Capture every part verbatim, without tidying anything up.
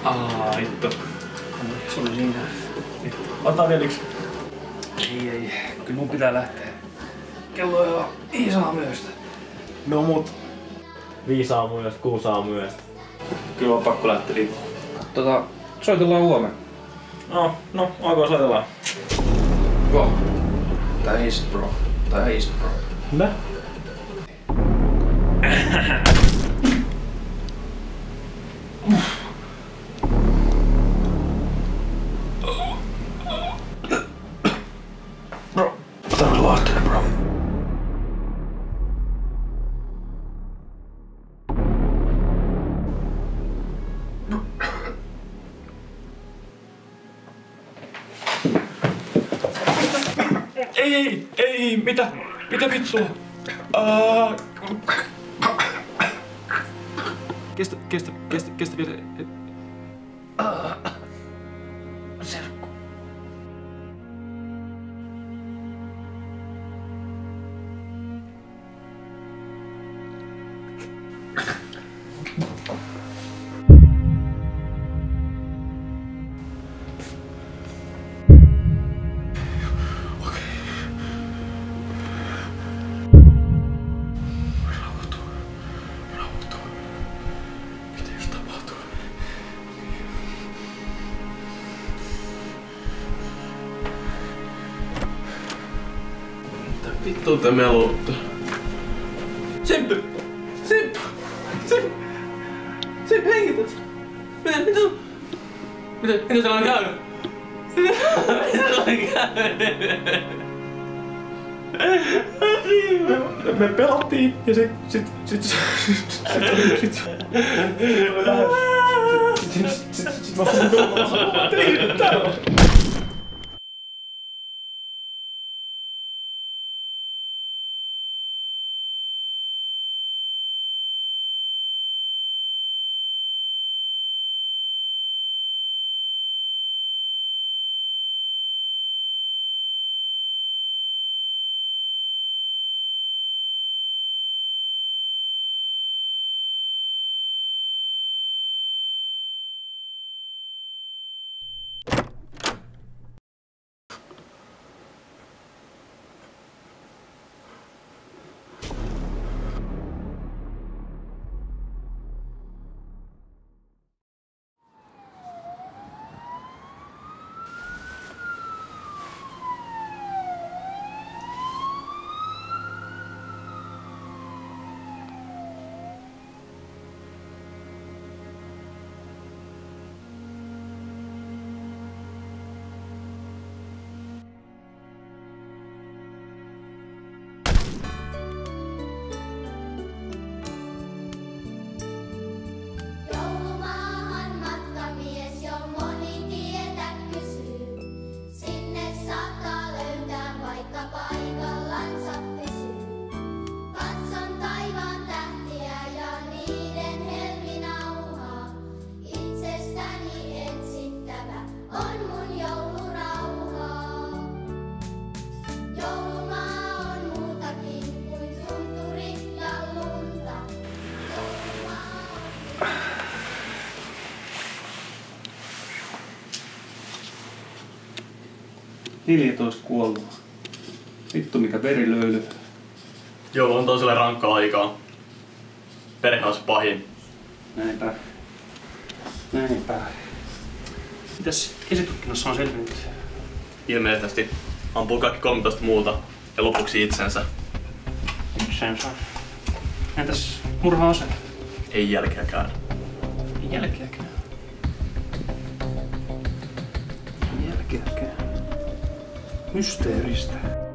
Aa, vittu. Se oli siinä. Otetaan vielä yksi. Ei, ei. Kyllä mun pitää lähteä. Kello on jo viisi aamuyöstä. No mut. Viisi aamuyöstä, kuusi aamuyöstä. Kyllä on pakko lähteä liikkumaan. Tota, soitellaan huomenna. No, no, ok, soitellaan. Bro. Tai ei sit bro. Tai ei sit bro. Mitä? Bro, ota me vaatteet, bro. Ei, ei, ei, mitä? Mitä vittua? Uh... Kestä, kestä, kestä, kestä vielä. Uh, serkku. Vittu te meluutta. Simppi! Simppi! Simppi! Simppi, hengität! Mitä? Mitä? Mitä? Mitä täällä on käynyt? Mitä? Mitä täällä on käynyt? Me pelattiin ja sit... sit... sit... sit... sit... sit... sit... sit... sit... sit... mä oon pelannut. Mä tein täällä. neljätoista kuollut. Vittu mikä verilöyly. Joo, on toiselle rankkaa aikaa. Perhe on se pahin. Näinpä. Näinpä. Mitäs esitutkinnassa on selvinnyt? Ilmeisesti ampuu kaikki kolmetoista muuta ja lopuksi itsensä. Itsensä. Entäs murha-ase? Ei jälkeäkään. Ei jälkeäkään. Ei jälkeäkään. Mysteeristä.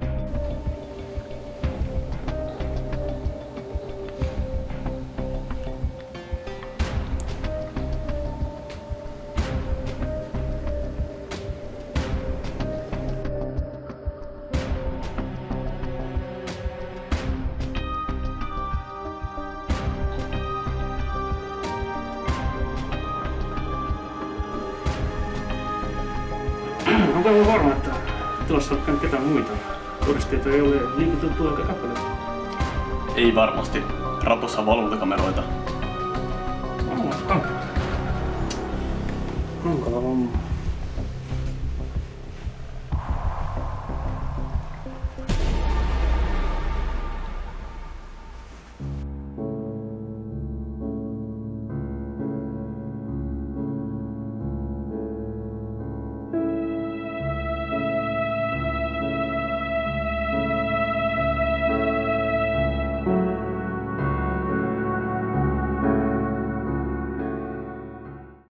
Onko aivan varma, että tuossa on ketään muita? Todisteita ei ole liikutettu aika kappaleita. Ei varmasti. Rapussa on valvontakameroita. Valvontakameroita? Hankala homma.